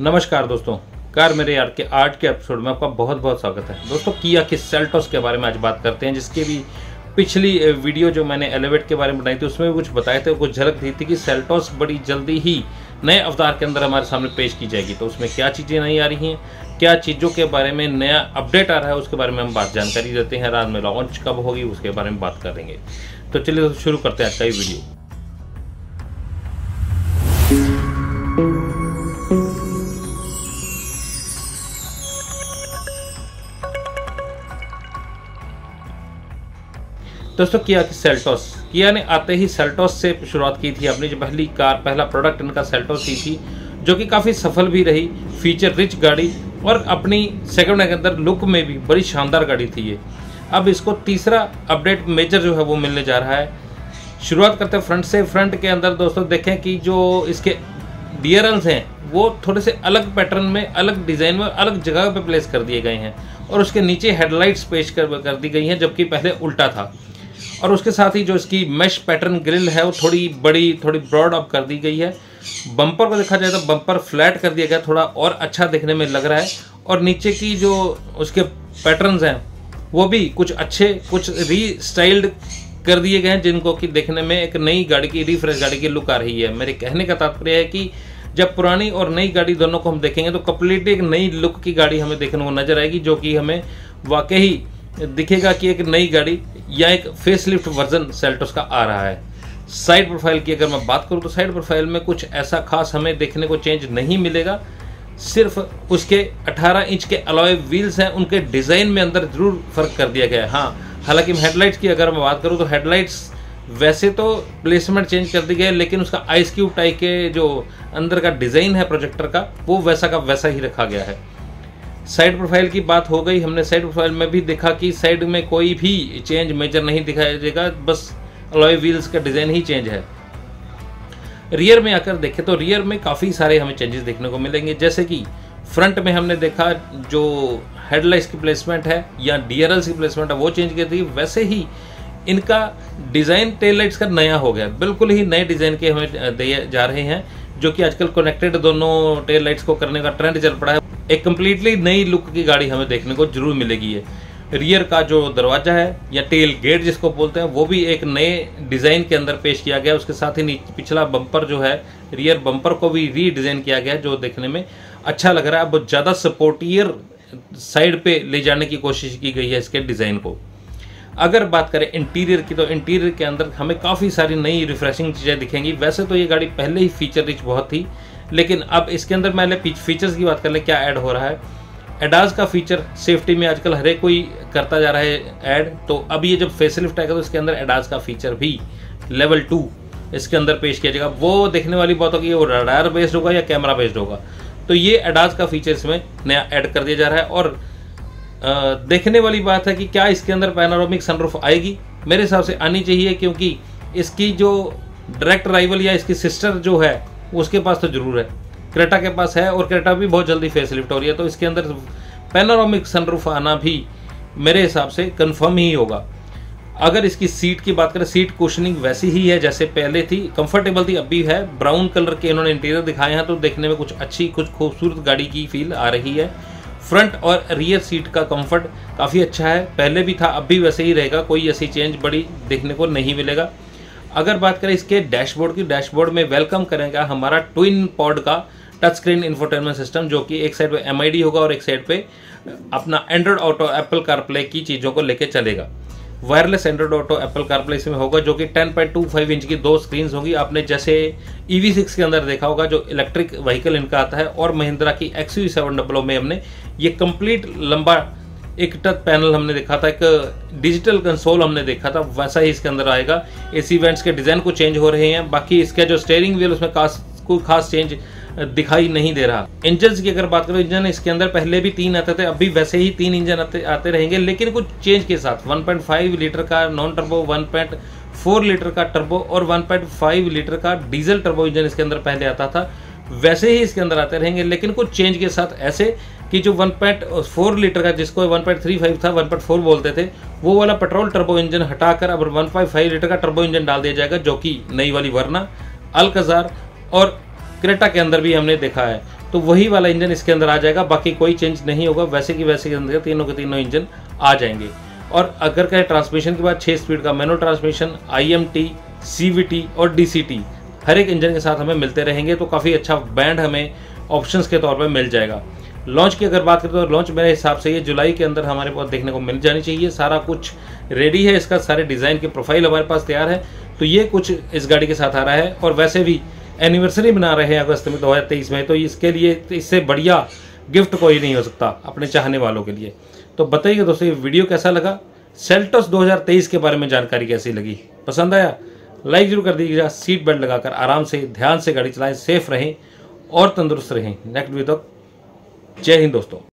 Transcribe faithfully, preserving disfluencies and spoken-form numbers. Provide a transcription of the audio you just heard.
नमस्कार दोस्तों, कार मेरे यार के आर्ट के एपिसोड में आपका बहुत बहुत स्वागत है। दोस्तों, किया के सेल्टोस के बारे में आज बात करते हैं, जिसकी भी पिछली वीडियो जो मैंने एलेवेट के बारे में बनाई थी उसमें भी कुछ बताए थे, कुछ झलक दी थी कि सेल्टोस बड़ी जल्दी ही नए अवतार के अंदर हमारे सामने पेश की जाएगी। तो उसमें क्या चीज़ें नहीं आ रही हैं, क्या चीज़ों के बारे में नया अपडेट आ रहा है, उसके बारे में हम बात जानकारी देते हैं। रात में लॉन्च कब होगी उसके बारे में बात करेंगे। तो चलिए तो शुरू करते हैं आज का ये वीडियो। दोस्तों, किया की सेल्टोस, किया ने आते ही सेल्टोस से शुरुआत की थी। अपनी जो पहली कार, पहला प्रोडक्ट इनका सेल्टोस ही थी, जो कि काफ़ी सफल भी रही, फीचर रिच गाड़ी और अपनी सेकंड के अंदर लुक में भी बड़ी शानदार गाड़ी थी ये। अब इसको तीसरा अपडेट मेजर जो है वो मिलने जा रहा है। शुरुआत करते हैं फ्रंट से। फ्रंट के अंदर दोस्तों देखें कि जो इसके डियरल्स हैं वो थोड़े से अलग पैटर्न में, अलग डिज़ाइन में, अलग जगह पे प्लेस कर दिए गए हैं और उसके नीचे हेडलाइट्स पेश कर कर दी गई हैं, जबकि पहले उल्टा था। और उसके साथ ही जो इसकी मैश पैटर्न ग्रिल है वो थोड़ी बड़ी, थोड़ी ब्रॉड अप कर दी गई है। बम्पर को देखा जाए तो बम्पर फ्लैट कर दिया गया, थोड़ा और अच्छा देखने में लग रहा है। और नीचे की जो उसके पैटर्न्स हैं वो भी कुछ अच्छे, कुछ रीस्टाइल्ड कर दिए गए हैं, जिनको कि देखने में एक नई गाड़ी की, रिफ्रेश गाड़ी की लुक आ रही है। मेरे कहने का तात्पर्य है कि जब पुरानी और नई गाड़ी दोनों को हम देखेंगे तो कंप्लीटली एक नई लुक की गाड़ी हमें देखने को नजर आएगी, जो कि हमें वाकई दिखेगा कि एक नई गाड़ी या एक फेसलिफ्ट वर्जन सेल्टोस का आ रहा है। साइड प्रोफाइल की अगर मैं बात करूं तो साइड प्रोफाइल में कुछ ऐसा खास हमें देखने को चेंज नहीं मिलेगा। सिर्फ उसके अठारह इंच के अलॉय व्हील्स हैं, उनके डिज़ाइन में अंदर जरूर फर्क कर दिया गया है। हाँ, हालांकि हेडलाइट्स की अगर मैं बात करूं तो हेडलाइट्स वैसे तो प्लेसमेंट चेंज कर दी गई है, लेकिन उसका आइस क्यूब टाइप के जो अंदर का डिज़ाइन है प्रोजेक्टर का, वो वैसा का वैसा ही रखा गया है। साइड प्रोफाइल की बात हो गई। हमने साइड प्रोफाइल में भी देखा कि साइड में कोई भी चेंज मेजर नहीं दिखाया जाएगा, बस अलॉय व्हील्स का डिज़ाइन ही चेंज है। रियर में आकर देखें तो रियर में काफ़ी सारे हमें चेंजेस देखने को मिलेंगे, जैसे कि फ्रंट में हमने देखा जो हेडलाइट्स की प्लेसमेंट है या डीआरएल्स की प्लेसमेंट है वो चेंज कर दी, वैसे ही इनका डिज़ाइन टेल लाइट्स का नया हो गया। बिल्कुल ही नए डिज़ाइन के हमें दिए जा रहे हैं, जो कि आजकल कनेक्टेड दोनों टेल लाइट्स को करने का ट्रेंड चल पड़ा है। एक कंप्लीटली नई लुक की गाड़ी हमें देखने को जरूर मिलेगी है। रियर का जो दरवाजा है या टेल गेट जिसको बोलते हैं, वो भी एक नए डिज़ाइन के अंदर पेश किया गया। उसके साथ ही पिछला बम्पर जो है, रियर बम्पर को भी रीडिज़ाइन किया गया, जो देखने में अच्छा लग रहा है। अब ज़्यादा सपोर्टियर साइड पे ले जाने की कोशिश की गई है इसके डिज़ाइन को। अगर बात करें इंटीरियर की, तो इंटीरियर के अंदर हमें काफ़ी सारी नई रिफ्रेशिंग चीज़ें दिखेंगी। वैसे तो ये गाड़ी पहले ही फीचर रिच बहुत थी, लेकिन अब इसके अंदर पहले फीचर्स की बात कर ले, क्या ऐड हो रहा है। एडास का फीचर सेफ्टी में आजकल हर एक कोई करता जा रहा है ऐड, तो अब ये जब फेसलिफ्ट आएगा तो इसके अंदर एडास का फीचर भी लेवल टू इसके अंदर पेश किया जाएगा। वो देखने वाली बात होगी वो रडार बेस्ड होगा या कैमरा बेस्ड होगा, तो ये एडास का फीचर इसमें नया ऐड कर दिया जा रहा है। और आ, देखने वाली बात है कि क्या इसके अंदर पैनोरामिक सनरूफ आएगी। मेरे हिसाब से आनी चाहिए, क्योंकि इसकी जो डायरेक्ट राइवल या इसकी सिस्टर जो है उसके पास तो जरूर है, क्रेटा के पास है, और क्रेटा भी बहुत जल्दी फेसलिफ्ट हो रही है, तो इसके अंदर पैनोरामिक सनरूफ आना भी मेरे हिसाब से कंफर्म ही होगा। अगर इसकी सीट की बात करें, सीट कुशनिंग वैसी ही है जैसे पहले थी, कंफर्टेबल थी, अब भी है। ब्राउन कलर के इन्होंने इंटीरियर दिखाए हैं, तो देखने में कुछ अच्छी, कुछ खूबसूरत गाड़ी की फील आ रही है। फ्रंट और रियर सीट का कंफर्ट काफ़ी अच्छा है, पहले भी था, अब भी वैसे ही रहेगा, कोई ऐसी चेंज बड़ी देखने को नहीं मिलेगा। अगर बात करें इसके डैशबोर्ड की, डैशबोर्ड में वेलकम करेगा हमारा ट्विन पॉड का टच स्क्रीन इंफोटेनमेंट सिस्टम, जो कि एक साइड पे एम आई डी होगा और एक साइड पे अपना एंड्रॉइड ऑटो, एप्पल कारप्ले की चीज़ों को लेके चलेगा। Wireless Android auto Apple CarPlay इसमें होगा, जो कि ten point two five inch की दो स्क्रीन होगी। आपने जैसे ई वी सिक्स के अंदर देखा होगा, जो इलेक्ट्रिक व्हीकल इनका आता है, और महिंद्रा की एक्स यू सेवन डबल में हमने ये कंप्लीट लंबा एक टच पैनल हमने देखा था, एक डिजिटल कंसोल हमने देखा था, वैसा ही इसके अंदर आएगा। एसी वेंट्स के डिज़ाइन को चेंज हो रहे हैं, बाकी इसका जो स्टीयरिंग व्हील उसमें खास कोई खास चेंज दिखाई नहीं दे रहा। इंजन की अगर बात करें, इंजन इसके अंदर पहले भी तीन आते थे, अब भी वैसे ही तीन इंजन आते आते रहेंगे, लेकिन कुछ चेंज के साथ। वन पॉइंट फाइव लीटर का non turbo, one point four litre का टर्बो और वन पॉइंट फाइव लीटर का डीजल टर्बो इंजन इसके अंदर पहले आता था, वैसे ही इसके अंदर आते रहेंगे, लेकिन कुछ चेंज के साथ। ऐसे कि जो वन पॉइंट फोर लीटर का, जिसको वन पॉइंट थ्री फाइव था, वन पॉइंट फोर बोलते थे, वो वाला पेट्रोल टर्बो इंजन हटाकर अब वन पॉइंट फाइव लीटर का टर्बो इंजन डाल दिया जाएगा, जो कि नई वाली वरना, अल्काजार और क्रेटा के अंदर भी हमने देखा है। तो वही वाला इंजन इसके अंदर आ जाएगा, बाकी कोई चेंज नहीं होगा, वैसे की वैसे के अंदर तीनों के तीनों इंजन आ जाएंगे। और अगर कहें ट्रांसमिशन की बात, छः स्पीड का manual transmission, I M T, C V T और डी सी टी हर एक इंजन के साथ हमें मिलते रहेंगे, तो काफ़ी अच्छा बैंड हमें ऑप्शंस के तौर पर मिल जाएगा। लॉन्च की अगर बात करें तो लॉन्च मेरे हिसाब से ये जुलाई के अंदर हमारे पास देखने को मिल जानी चाहिए। सारा कुछ रेडी है, इसका सारे डिज़ाइन की प्रोफाइल हमारे पास तैयार है, तो ये कुछ इस गाड़ी के साथ आ रहा है। और वैसे भी एनिवर्सरी बना रहे हैं अगस्त में दो हज़ार तेईस में, तो इसके लिए इससे बढ़िया गिफ्ट कोई नहीं हो सकता अपने चाहने वालों के लिए। तो बताइए दोस्तों ये वीडियो कैसा लगा, सेल्टोस दो हज़ार तेईस के बारे में जानकारी कैसी लगी, पसंद आया लाइक जरूर कर दीजिएगा। सीट बेल्ट लगाकर आराम से ध्यान से गाड़ी चलाएं, सेफ रहें और तंदुरुस्त रहें। नेक्स्ट वीडियो तक जय हिंद दोस्तों।